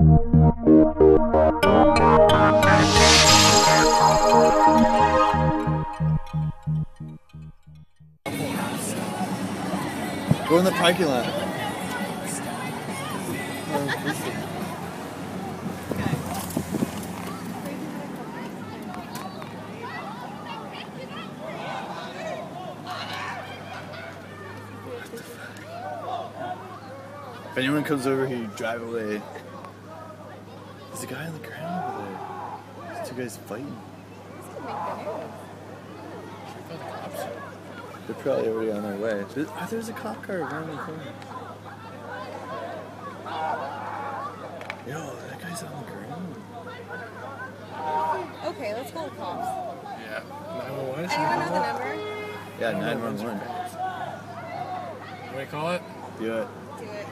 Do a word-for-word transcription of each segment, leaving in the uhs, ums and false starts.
Go in the parking lot. If anyone comes over here, you drive away. There's a guy on the ground over there. There's two guys fighting. They're probably already on their way. There's, oh, there's a cop car around the corner. Yo, that guy's on the ground. Okay, let's call the cops. Yeah. nine one one? Anyone know the number? Yeah, nine one one. What do we call it? Do it. Do it.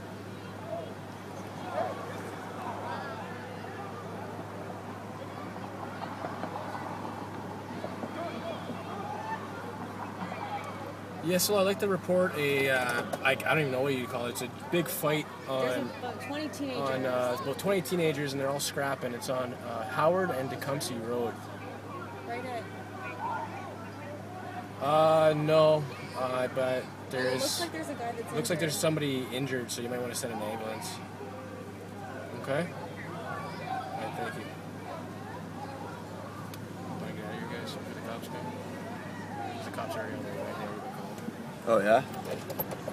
Yeah, so I'd like to report a, uh, I, I don't even know what you call it. It's a big fight There's on, about twenty teenagers. on uh, about twenty teenagers, and they're all scrapping. It's on uh, Howard and Tecumseh Road. Right at... Uh, no, uh, but Well, it there's, looks like there's a guy that's looks like there's injured. somebody injured, so you might want to send an ambulance. Okay? Alright, thank you. Want to get out of here, guys, before the cops come? The cops are already on their way. Oh, yeah?